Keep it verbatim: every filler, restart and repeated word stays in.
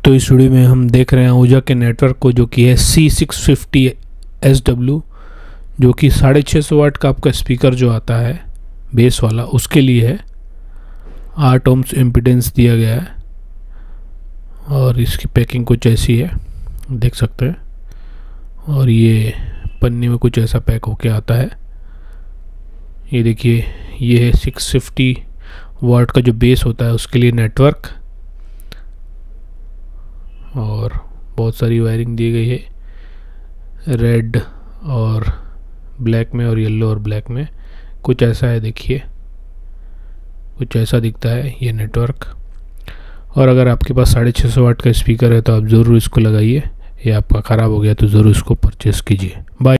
तो इस वीडियो में हम देख रहे हैं आहूजा के नेटवर्क को, जो कि है C six fifty S W, जो कि साढ़े छः सौ वाट का आपका स्पीकर जो आता है बेस वाला, उसके लिए है। आठ ओम्स इम्पीडेंस दिया गया है और इसकी पैकिंग कुछ ऐसी है, देख सकते हैं। और ये पन्नी में कुछ ऐसा पैक होके आता है। ये देखिए, ये है सिक्स फिफ्टी वाट का जो बेस होता है उसके लिए नेटवर्क, और बहुत सारी वायरिंग दी गई है रेड और ब्लैक में और येलो और ब्लैक में। कुछ ऐसा है, देखिए कुछ ऐसा दिखता है ये नेटवर्क। और अगर आपके पास साढ़े छः सौ वाट का स्पीकर है तो आप ज़रूर इसको लगाइए। ये आपका ख़राब हो गया तो ज़रूर इसको परचेज़ कीजिए। बाय।